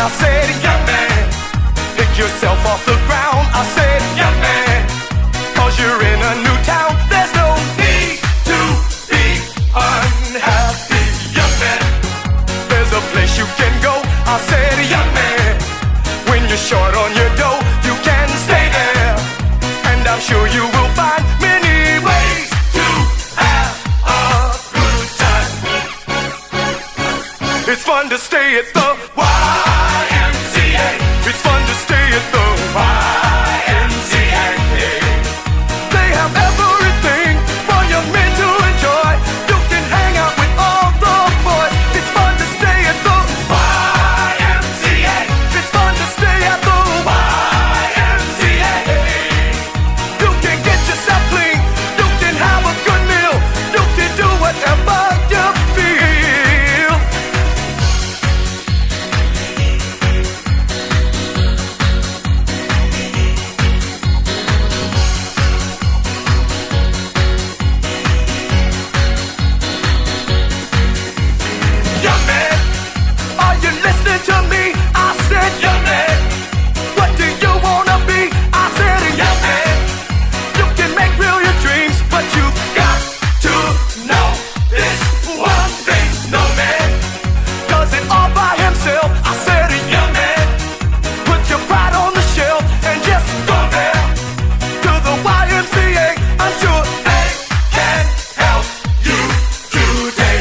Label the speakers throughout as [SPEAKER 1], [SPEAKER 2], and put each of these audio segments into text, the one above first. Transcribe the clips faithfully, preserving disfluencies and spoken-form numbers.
[SPEAKER 1] I said, young man, pick yourself off the ground. I said, young man, cause you're in a new town. There's no need to be unhappy, young man. There's a place you can go. I said, young man, when you're short on your dough, you can stay there, and I'm sure you will find many ways to have a good time. It's fun to stay at the Y M C A. It's fun to stay at the Y M C A. They have everything for your men to enjoy. You can hang out with all the boys. It's fun to stay at the Y M C A. It's fun to stay at the Y M C A. You can get yourself clean. You can have a good meal. You can do whatever you feel. Young man, are you listening to me? I said, young man, what do you wanna be? I said, young man, you can make real your dreams, but you got to know this one thing. No man does it all by himself. I said, young man, put your pride on the shelf and just go there to the Y M C A. I'm sure they can help you today.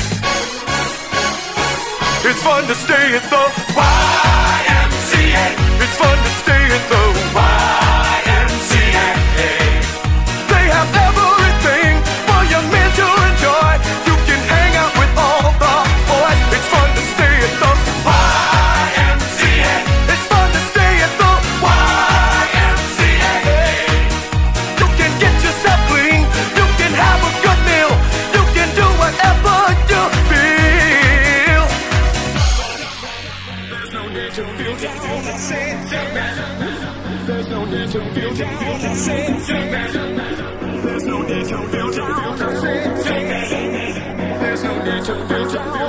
[SPEAKER 1] It's fun to stay at the Y M C A. It's fun to stay at the Y M C A. They have everything for your men to enjoy. You can hang out with all the boys. It's fun to stay at the Y M C A. It's fun to stay at the Y M C A. You can get yourself clean. You can have a good meal. You can do whatever you feel. There's no need to feel down. I said, young man. There's no need to feel down. I said, young man. There's no need to feel down. I said, young man. There's no need to feel down.